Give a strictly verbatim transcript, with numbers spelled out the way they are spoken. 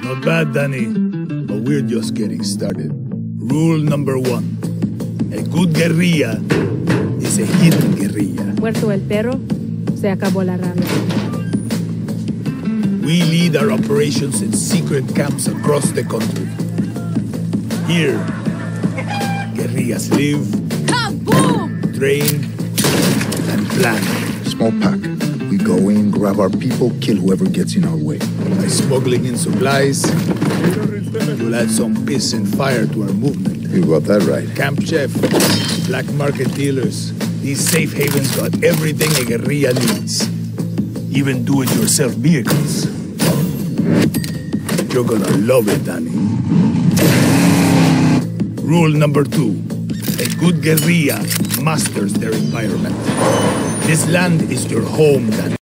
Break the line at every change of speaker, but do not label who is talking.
Not bad, Danny, but we're just getting started. Rule number one. A good guerrilla is a hidden guerrilla.
Muerto el perro, se acabó la rabia.
We lead our operations in secret camps across the country. Here, guerrillas live,
Kaboom!
train, and plan.
Small pack. We go in, grab our people, kill whoever gets in our way.
By smuggling in supplies, we'll add some piss and fire to our movement.
You got that right.
Camp chef, black market dealers, these safe havens got everything a guerrilla needs. Even do-it-yourself vehicles. You're gonna love it, Danny. Rule number two. A good guerrilla masters their environment. This land is your home, Danny.